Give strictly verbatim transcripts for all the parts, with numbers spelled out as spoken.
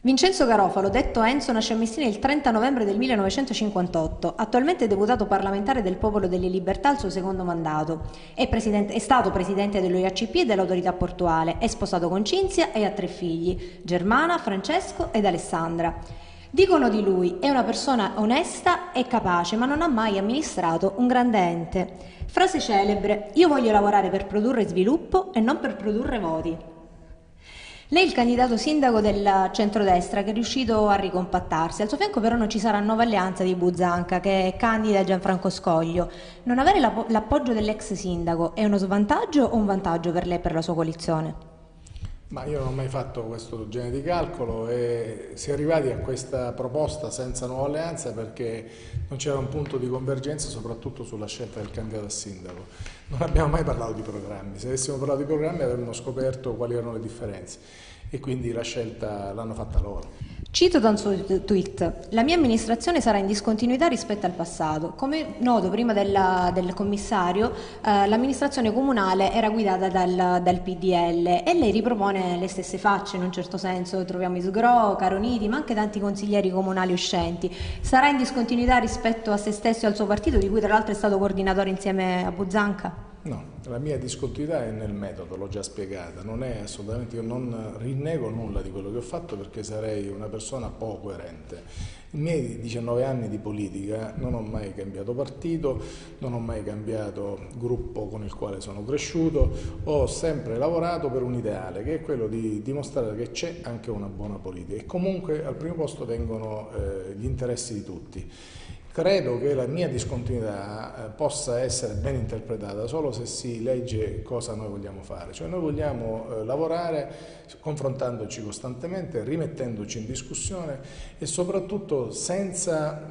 Vincenzo Garofalo, detto Enzo, nasce a Messina il trenta novembre del millenovecentocinquantotto. Attualmente deputato parlamentare del Popolo delle Libertà al suo secondo mandato. È, presidente- è stato presidente dello I A C P e dell'autorità portuale. È sposato con Cinzia e ha tre figli, Germana, Francesco ed Alessandra. Dicono di lui, è una persona onesta e capace, ma non ha mai amministrato un grande ente. Frase celebre, io voglio lavorare per produrre sviluppo e non per produrre voti. Lei è il candidato sindaco del centrodestra che è riuscito a ricompattarsi. Al suo fianco però non ci sarà nuova alleanza di Buzzanca che candida Gianfranco Scoglio. Non avere l'appo- l'appoggio dell'ex sindaco è uno svantaggio o un vantaggio per lei e per la sua coalizione? Ma io non ho mai fatto questo genere di calcolo e si è arrivati a questa proposta senza nuova alleanza perché non c'era un punto di convergenza soprattutto sulla scelta del candidato a sindaco. Non abbiamo mai parlato di programmi, se avessimo parlato di programmi avremmo scoperto quali erano le differenze e quindi la scelta l'hanno fatta loro. Cito da un suo tweet, la mia amministrazione sarà in discontinuità rispetto al passato. Come noto, prima della- del commissario, eh, l'amministrazione comunale era guidata dal, dal P D L e lei ripropone le stesse facce in un certo senso. Troviamo Isgro, Caroniti, ma anche tanti consiglieri comunali uscenti. Sarà in discontinuità rispetto a se stesso e al suo partito, di cui tra l'altro è stato coordinatore insieme a Buzzanca? No, la mia discontinuità è nel metodo, l'ho già spiegata, non è assolutamente, io non rinnego nulla di quello che ho fatto perché sarei una persona poco coerente. I miei diciannove anni di politica non ho mai cambiato partito, non ho mai cambiato gruppo con il quale sono cresciuto, ho sempre lavorato per un ideale che è quello di dimostrare che c'è anche una buona politica e comunque al primo posto vengono eh, gli interessi di tutti. Credo che la mia discontinuità possa essere ben interpretata solo se si legge cosa noi vogliamo fare, cioè noi vogliamo eh, lavorare confrontandoci costantemente, rimettendoci in discussione e soprattutto senza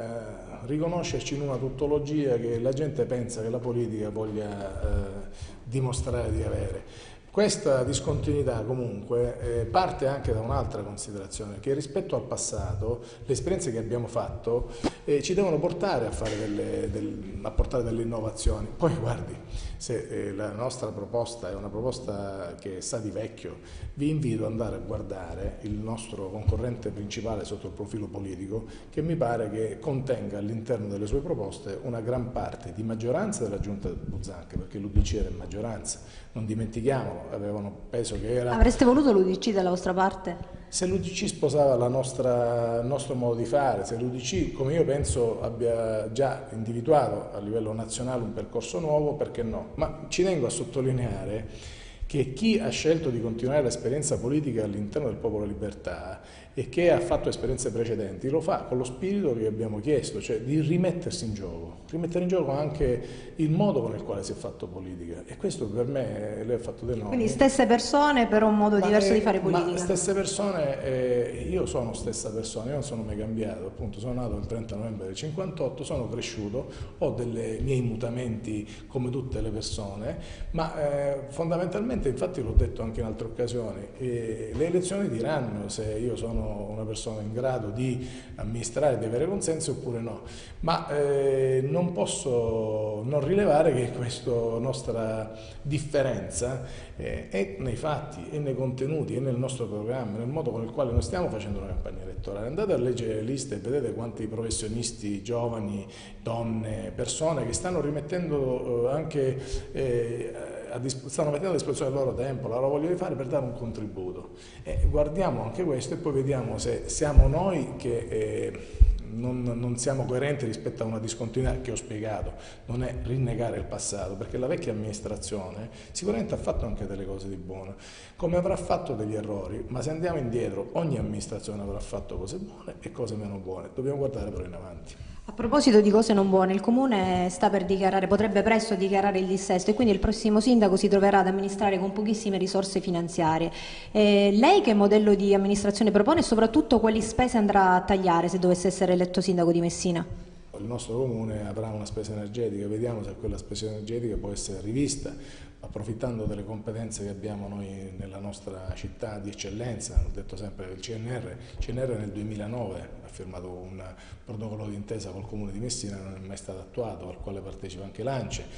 eh, riconoscerci in una tuttologia che la gente pensa che la politica voglia eh, dimostrare di avere. Questa discontinuità comunque eh, parte anche da un'altra considerazione, che rispetto al passato le esperienze che abbiamo fatto eh, ci devono portare a, fare delle, del, a portare delle innovazioni. Poi guardi, se eh, la nostra proposta è una proposta che sa di vecchio, vi invito ad andare a guardare il nostro concorrente principale sotto il profilo politico, che mi pare che contenga all'interno delle sue proposte una gran parte di maggioranza della giunta Buzzanca, perché l'U D C era in maggioranza, non dimentichiamolo. Avevano peso che era... Avreste voluto l'U D C dalla vostra parte? Se l'U D C sposava la nostra, il nostro modo di fare, se l'U D C, come io penso, abbia già individuato a livello nazionale un percorso nuovo, perché no? Ma ci tengo a sottolineare che chi ha scelto di continuare l'esperienza politica all'interno del Popolo Libertà e che ha fatto esperienze precedenti lo fa con lo spirito che abbiamo chiesto, cioè di rimettersi in gioco, rimettere in gioco anche il modo con il quale si è fatto politica e questo per me lei ha fatto dei nomi. Quindi stesse persone però un modo Ma diverso è- di fare Ma politica. stesse persone, eh, io sono stessa persona, io non sono mai cambiato, appunto sono nato il trenta novembre del cinquantotto, sono cresciuto, ho dei miei mutamenti come tutte le persone, ma eh, fondamentalmente, infatti l'ho detto anche in altre occasioni, eh, le elezioni diranno se io sono una persona in grado di amministrare, di avere consensi oppure no, ma eh, non posso non rilevare che questa nostra differenza eh, è nei fatti, è nei contenuti, è nel nostro programma, nel modo con il quale noi stiamo facendo una campagna elettorale. Andate a leggere le liste e vedete quanti professionisti, giovani, donne, persone che stanno rimettendo eh, anche eh, a disp- stanno mettendo a disposizione il loro tempo, la loro voglia di fare per dare un contributo. E guardiamo anche questo e poi vediamo se siamo noi che eh, non, non siamo coerenti rispetto a una discontinuità che ho spiegato, non è rinnegare il passato, perché la vecchia amministrazione sicuramente ha fatto anche delle cose di buono, come avrà fatto degli errori, ma se andiamo indietro ogni amministrazione avrà fatto cose buone e cose meno buone, dobbiamo guardare però in avanti. A proposito di cose non buone, il Comune sta per dichiarare, potrebbe presto dichiarare il dissesto e quindi il prossimo sindaco si troverà ad amministrare con pochissime risorse finanziarie. Eh, lei che modello di amministrazione propone e soprattutto quali spese andrà a tagliare se dovesse essere eletto sindaco di Messina? Il nostro comune avrà una spesa energetica, vediamo se quella spesa energetica può essere rivista, approfittando delle competenze che abbiamo noi nella nostra città di eccellenza. Ho detto sempre che il C N R, il C N R nel duemilanove ha firmato un protocollo d'intesa col comune di Messina, non è mai stato attuato, al quale partecipa anche l'A N C E.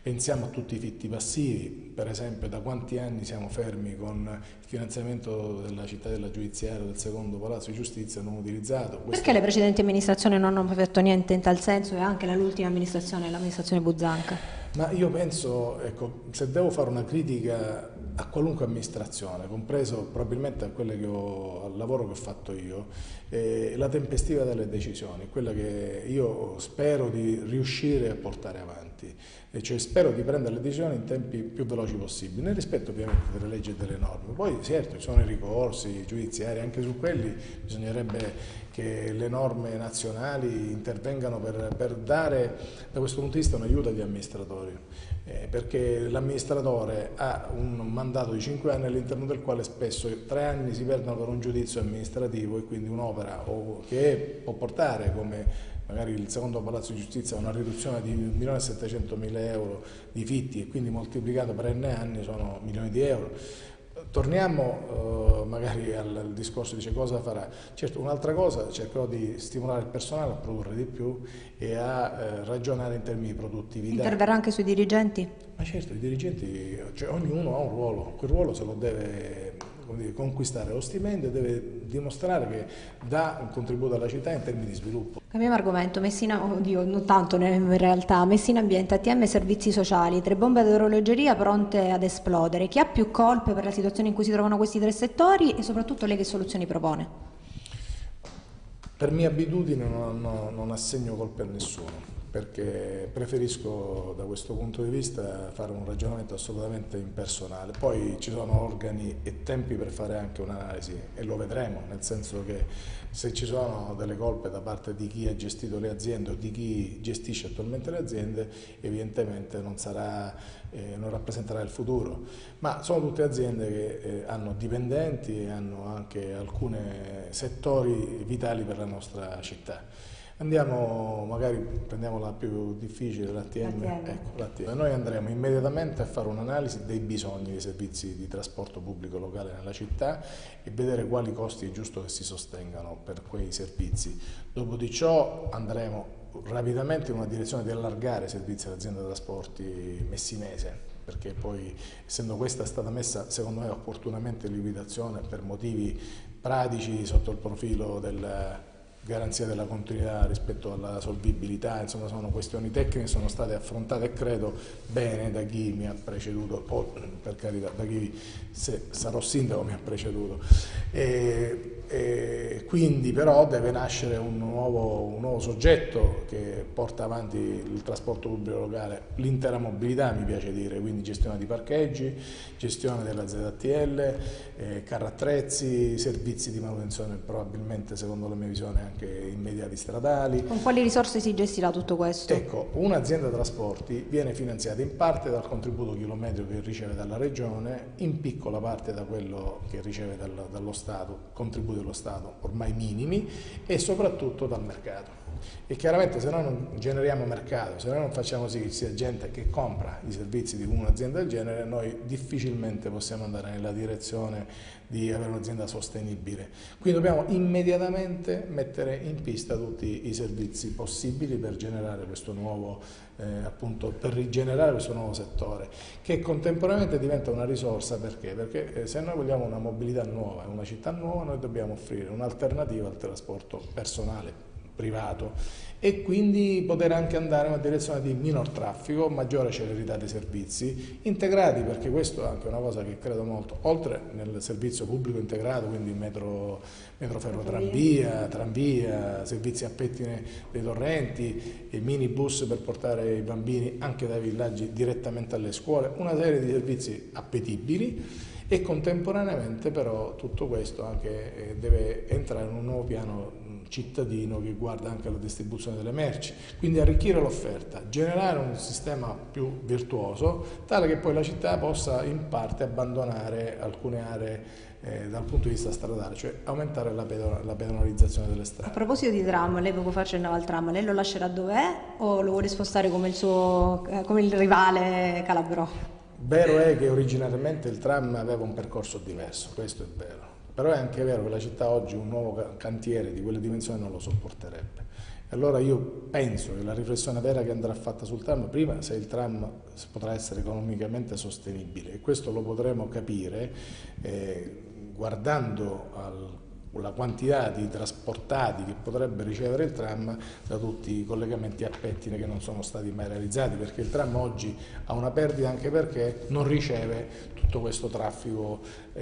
pensiamo a tutti i fitti passivi, per esempio da quanti anni siamo fermi con il finanziamento della città della giudiziaria, del secondo palazzo di giustizia non utilizzato. Questo... Perché le precedenti amministrazioni non hanno fatto niente in tal senso e anche l'ultima amministrazione, l'amministrazione Buzzanca? Ma io penso, ecco, se devo fare una critica a qualunque amministrazione, compreso probabilmente a quelle che ho, al lavoro che ho fatto io, eh, la tempestività delle decisioni, quella che io spero di riuscire a portare avanti, e cioè spero di prendere le decisioni in tempi più veloci possibili, nel rispetto ovviamente delle leggi e delle norme. Poi certo ci sono i ricorsi giudiziari, anche su quelli bisognerebbe che le norme nazionali intervengano per, per dare da questo punto di vista un aiuto agli amministratori, eh, perché l'amministratore ha un mandato di cinque anni all'interno del quale spesso tre anni si perdono per un giudizio amministrativo e quindi un'opera che può portare, come magari il secondo Palazzo di Giustizia, una riduzione di un milione e settecentomila euro di fitti e quindi moltiplicato per n anni sono milioni di euro. Torniamo uh, magari al, al discorso, dice cosa farà. Certo, un'altra cosa, cercherò di stimolare il personale a produrre di più e a eh, ragionare in termini di produttività. Interverrà anche sui dirigenti? Ma certo, i dirigenti, cioè ognuno ha un ruolo, quel ruolo se lo deve, come dire, conquistare lo stipendio e deve dimostrare che dà un contributo alla città in termini di sviluppo. Cambiamo argomento, Messina, oddio, non tanto in realtà, Messina Ambiente, A T M Servizi Sociali, tre bombe ad orologeria pronte ad esplodere. Chi ha più colpe per la situazione in cui si trovano questi tre settori e soprattutto lei che soluzioni propone? Per mia abitudine non, non, non assegno colpe a nessuno, perché preferisco da questo punto di vista fare un ragionamento assolutamente impersonale. Poi ci sono organi e tempi per fare anche un'analisi e lo vedremo, nel senso che se ci sono delle colpe da parte di chi ha gestito le aziende o di chi gestisce attualmente le aziende, evidentemente non sarà, eh, non rappresenterà il futuro, ma sono tutte aziende che eh, hanno dipendenti e hanno anche alcuni settori vitali per la nostra città. Andiamo, magari prendiamo la più difficile, l'A T M. Ecco, l'A T M. Noi andremo immediatamente a fare un'analisi dei bisogni dei servizi di trasporto pubblico locale nella città e vedere quali costi è giusto che si sostengano per quei servizi. Dopo di ciò andremo rapidamente in una direzione di allargare i servizi all'azienda dei trasporti messinese, perché poi essendo questa stata messa secondo me opportunamente in liquidazione per motivi pratici sotto il profilo del garanzia della continuità rispetto alla solvibilità, insomma sono questioni tecniche che sono state affrontate e credo bene da chi mi ha preceduto, o per carità da chi se sarò sindaco mi ha preceduto. E, e quindi però deve nascere un nuovo, un nuovo soggetto che porta avanti il trasporto pubblico locale, l'intera mobilità mi piace dire, quindi gestione di parcheggi, gestione della Z T L, eh, carro attrezzi, servizi di manutenzione probabilmente secondo la mia visione anche immediati stradali. Con quali risorse si gestirà tutto questo? Ecco, un'azienda trasporti viene finanziata in parte dal contributo chilometrico che riceve dalla Regione, in piccola parte da quello che riceve dal, dallo Stato, contributi dello Stato ormai minimi, e soprattutto dal mercato. E chiaramente se noi non generiamo mercato, se noi non facciamo sì che ci sia gente che compra i servizi di un'azienda del genere, noi difficilmente possiamo andare nella direzione di avere un'azienda sostenibile. Quindi dobbiamo immediatamente mettere in pista tutti i servizi possibili per generare questo nuovo, eh, appunto, per rigenerare questo nuovo settore, che contemporaneamente diventa una risorsa. Perché? Perché eh, se noi vogliamo una mobilità nuova, una città nuova, noi dobbiamo offrire un'alternativa al trasporto personale privato e quindi poter anche andare in una direzione di minor traffico, maggiore celerità dei servizi integrati, perché questo è anche una cosa che credo molto, oltre nel servizio pubblico integrato, quindi metro, metro ferro tranvia, tranvia, servizi a pettine dei torrenti, e minibus per portare i bambini anche dai villaggi direttamente alle scuole, una serie di servizi appetibili. E contemporaneamente però tutto questo anche eh, deve entrare in un nuovo piano cittadino che guarda anche alla distribuzione delle merci, quindi arricchire l'offerta, generare un sistema più virtuoso, tale che poi la città possa in parte abbandonare alcune aree eh, dal punto di vista stradale, cioè aumentare la, pedon la pedonalizzazione delle strade. A proposito di tram, lei poco fa accennava al tram, lei lo lascerà dov'è o lo vuole spostare come il suo eh, come il rivale Calabrò? Vero è che originariamente il tram aveva un percorso diverso, questo è vero. Però è anche vero che la città oggi un nuovo cantiere di quelle dimensioni non lo sopporterebbe Allora io penso che la riflessione vera che andrà fatta sul tram, prima se il tram potrà essere economicamente sostenibile, e questo lo potremo capire eh, guardando al la quantità di trasportati che potrebbe ricevere il tram da tutti i collegamenti a pettine che non sono stati mai realizzati, perché il tram oggi ha una perdita anche perché non riceve tutto questo traffico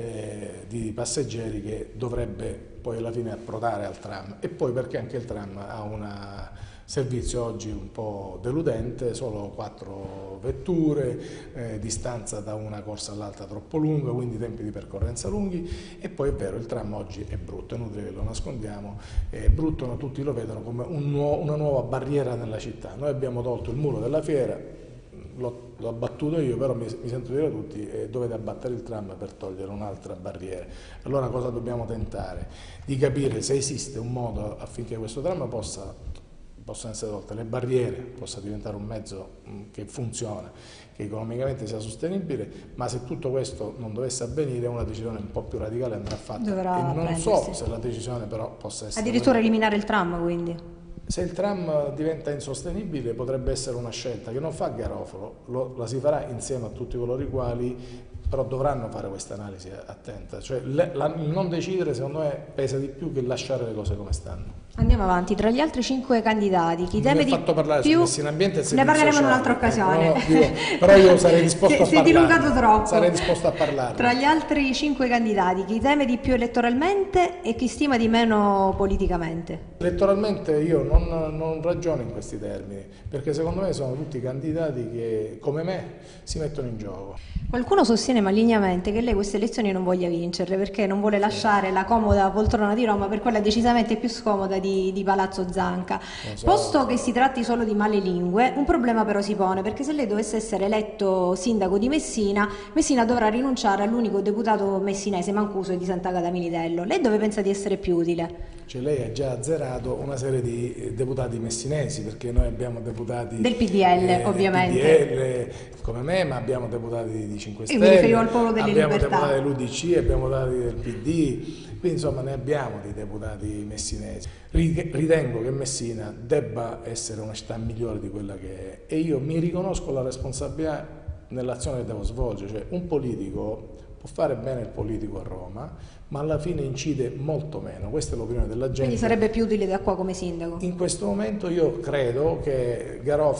eh, di passeggeri che dovrebbe poi alla fine approdare al tram, e poi perché anche il tram ha una servizio oggi un po' deludente, solo quattro vetture, eh, distanza da una corsa all'altra troppo lunga, quindi tempi di percorrenza lunghi, e poi è vero, il tram oggi è brutto, è inutile che lo nascondiamo, è brutto, no? Tutti lo vedono come un nuovo, una nuova barriera nella città. Noi abbiamo tolto il muro della fiera, l'ho abbattuto io, però mi, mi sento dire a tutti eh, dovete abbattere il tram per togliere un'altra barriera. Allora cosa dobbiamo tentare? Di capire se esiste un modo affinché questo tram possa possono essere tolte le barriere, possa diventare un mezzo che funziona, che economicamente sia sostenibile, ma se tutto questo non dovesse avvenire una decisione un po' più radicale andrà fatta. Dovrà e non prendersi. so se la decisione però possa essere... Addirittura eliminare il tram, quindi? Se il tram diventa insostenibile potrebbe essere una scelta che non fa Garofalo, lo, la si farà insieme a tutti coloro i quali però dovranno fare questa analisi attenta, cioè le, la, il non decidere secondo me pesa di più che lasciare le cose come stanno. Andiamo avanti, tra gli altri cinque candidati, chi teme mi ha di fatto parlare più... su Messina Ambiente e ne parleremo in sociali. un'altra occasione. No, dico, però io sarei disposto si, a si parlare. è dilungato troppo. Sarei disposto a parlare. Tra gli altri cinque candidati, chi teme di più elettoralmente e chi stima di meno politicamente? Elettoralmente io non, non ragiono in questi termini, perché secondo me sono tutti candidati che, come me, si mettono in gioco. Qualcuno sostiene malignamente che lei queste elezioni non voglia vincerle perché non vuole lasciare la comoda poltrona di Roma per quella decisamente più scomoda di, di Palazzo Zanca. So. Posto che si tratti solo di male lingue, un problema però si pone, perché se lei dovesse essere eletto sindaco di Messina, Messina dovrà rinunciare all'unico deputato messinese, Mancuso e di Sant'Agata Militello. Lei dove pensa di essere più utile? Cioè lei ha già azzerato una serie di deputati messinesi, perché noi abbiamo deputati del P D L eh, ovviamente P D L come me, ma abbiamo deputati di cinque Stelle, io mi riferivo al Popolo delle abbiamo Libertà, deputati dell'U D C, abbiamo deputati del P D, quindi insomma ne abbiamo di deputati messinesi. Ritengo che Messina debba essere una città migliore di quella che è, e io mi riconosco la responsabilità nell'azione che devo svolgere, cioè un politico può fare bene il politico a Roma, ma alla fine incide molto meno, questa è l'opinione della gente. Quindi sarebbe più utile da qua come sindaco? In questo momento io credo che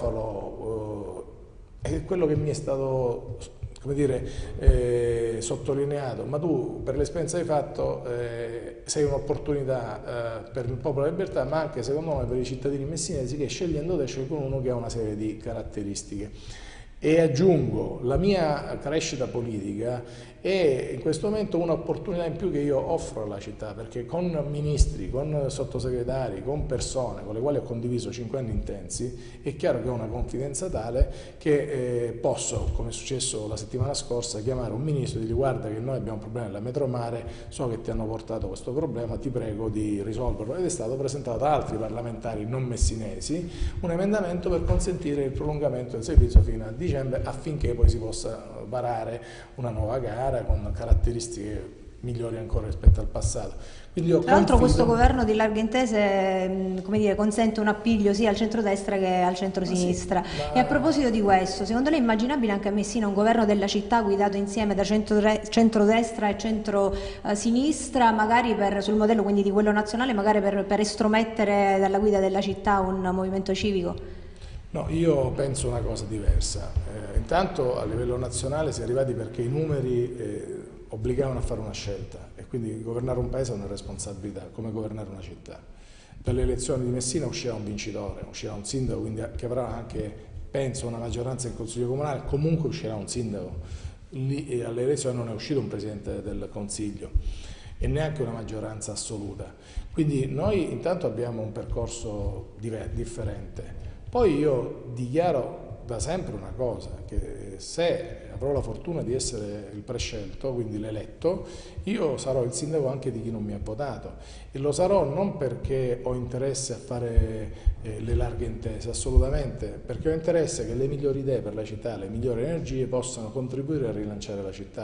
Garofalo, eh, è quello che mi è stato, come dire, eh, sottolineato, ma tu per l'esperienza che hai fatto eh, sei un'opportunità eh, per il Popolo della Libertà, ma anche secondo me per i cittadini messinesi, che scegliendo te scelgono uno che ha una serie di caratteristiche. E aggiungo, la mia crescita politica è in questo momento un'opportunità in più che io offro alla città, perché con ministri, con sottosegretari, con persone con le quali ho condiviso cinque anni intensi, è chiaro che ho una confidenza tale che eh, posso, come è successo la settimana scorsa, chiamare un ministro e dirgli: guarda che noi abbiamo un problema nella Metromare, so che ti hanno portato questo problema, ti prego di risolverlo. Ed è stato presentato da altri parlamentari non messinesi un emendamento per consentire il prolungamento del servizio fino a dicembre, affinché poi si possa varare una nuova gara con caratteristiche migliori ancora rispetto al passato. Quindi io Tra l'altro confido... questo governo di larghe intese, come dire, consente un appiglio sia al centrodestra che al centrosinistra. Ma sì, ma... E a proposito di questo, secondo lei è immaginabile anche a Messina un governo della città guidato insieme da centrodestra e centrosinistra, magari per, sul modello quindi di quello nazionale, magari per, per estromettere dalla guida della città un movimento civico? No, io penso una cosa diversa. Eh, intanto a livello nazionale si è arrivati perché i numeri eh, obbligavano a fare una scelta, e quindi governare un paese è una responsabilità, come governare una città. Per le elezioni di Messina uscirà un vincitore, uscirà un sindaco, quindi che avrà anche, penso, una maggioranza in Consiglio Comunale, comunque uscirà un sindaco. Lì alle elezioni non è uscito un Presidente del Consiglio e neanche una maggioranza assoluta. Quindi noi intanto abbiamo un percorso differente. Poi io dichiaro da sempre una cosa, che se avrò la fortuna di essere il prescelto, quindi l'eletto, io sarò il sindaco anche di chi non mi ha votato, e lo sarò non perché ho interesse a fare eh, le larghe intese, assolutamente, perché ho interesse che le migliori idee per la città, le migliori energie possano contribuire a rilanciare la città.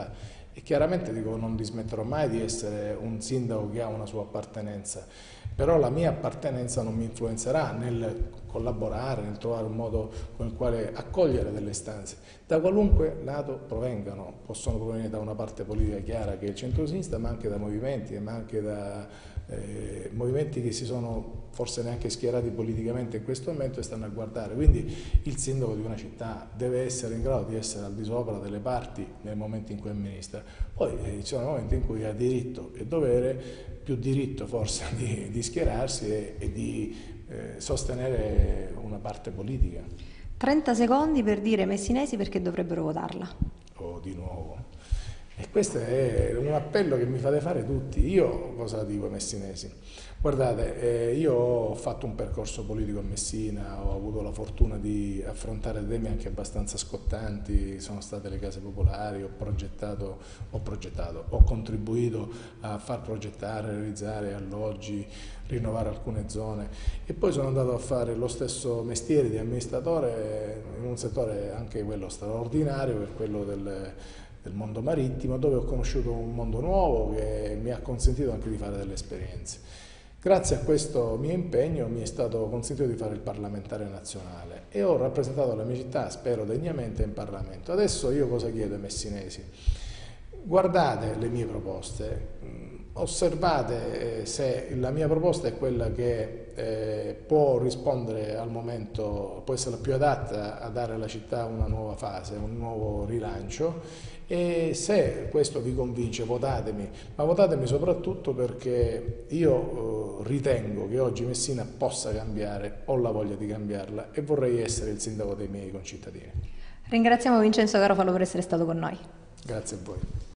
E chiaramente dico, non dismetterò mai di essere un sindaco che ha una sua appartenenza, però la mia appartenenza non mi influenzerà nel collaborare, nel trovare un modo con il quale accogliere delle istanze, da qualunque lato provengano. Possono provenire da una parte politica chiara che è il centro-sinistra, ma anche da movimenti, ma anche da eh, movimenti che si sono forse neanche schierati politicamente in questo momento e stanno a guardare. Quindi il sindaco di una città deve essere in grado di essere al di sopra delle parti nel momento in cui amministra. Poi eh, ci sono momenti in cui ha diritto e dovere, più diritto forse di, di schierarsi e, e di eh, sostenere una parte politica. trenta secondi per dire ai messinesi perché dovrebbero votarla. Oh, di nuovo. E questo è un appello che mi fate fare tutti. Io cosa dico ai messinesi? Guardate, eh, io ho fatto un percorso politico a Messina, ho avuto la fortuna di affrontare temi anche abbastanza scottanti, sono state le case popolari, ho progettato, ho progettato, ho contribuito a far progettare, realizzare alloggi, rinnovare alcune zone e poi sono andato a fare lo stesso mestiere di amministratore in un settore anche quello straordinario, che è quello del del mondo marittimo, dove ho conosciuto un mondo nuovo che mi ha consentito anche di fare delle esperienze. Grazie a questo mio impegno mi è stato consentito di fare il parlamentare nazionale e ho rappresentato la mia città, spero degnamente, in Parlamento. Adesso io cosa chiedo ai messinesi? Guardate le mie proposte, osservate se la mia proposta è quella che eh, può rispondere al momento, può essere la più adatta a dare alla città una nuova fase, un nuovo rilancio, e se questo vi convince votatemi, ma votatemi soprattutto perché io eh, ritengo che oggi Messina possa cambiare, ho la voglia di cambiarla e vorrei essere il sindaco dei miei concittadini. Ringraziamo Vincenzo Garofalo per essere stato con noi. Grazie a voi.